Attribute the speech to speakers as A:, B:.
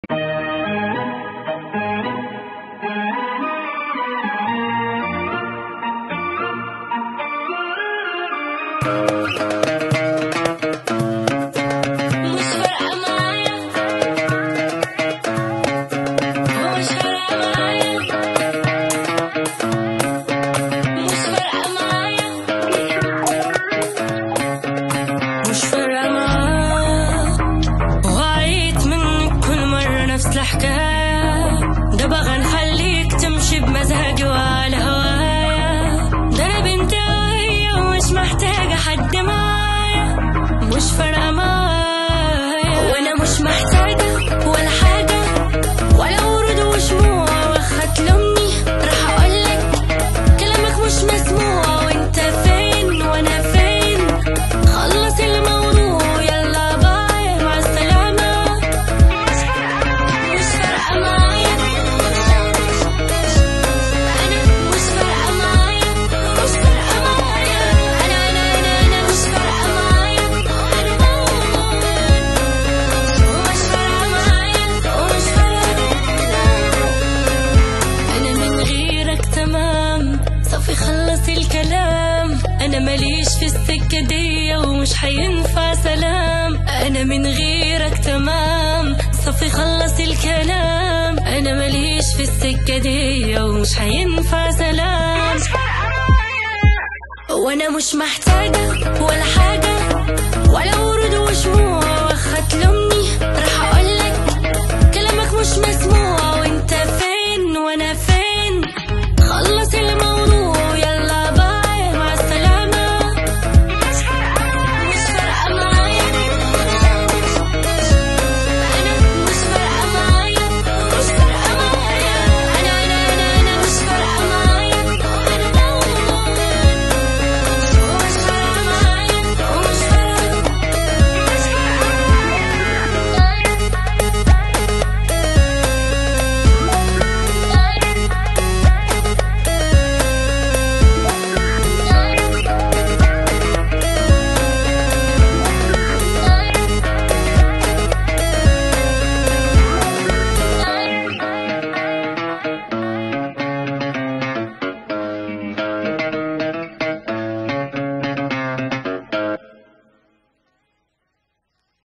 A: ده بغى نخليك تمشي بمزاجي وعلى هوايا. ده انا بنت قوية ومش محتاجة حد معايا، مش فارقة معايا، وانا مش محتاجة ولا حاجة ولا ورود وشموع وختلمني. راح اقولك كلامك مش مسموع، وانت فين وانا فين؟ خلص الموضوع يلا باي مع السلامة. مش فارقة معايا، انا مش فارقة معايا، مش فارقة معايا، انا مش فارقة معايا، مش فارقة معايا ومش فارقة. انا من غيرك تمام، صافي خلص الكلام. انا ماليش في السكة دي ومش هينفع سلام. انا من غيرك تمام، صافي خلص الكلام. انا ماليش في السكة دي ومش هينفع سلام، وانا مش محتاجة ولا حاجة ولا ورود وشموع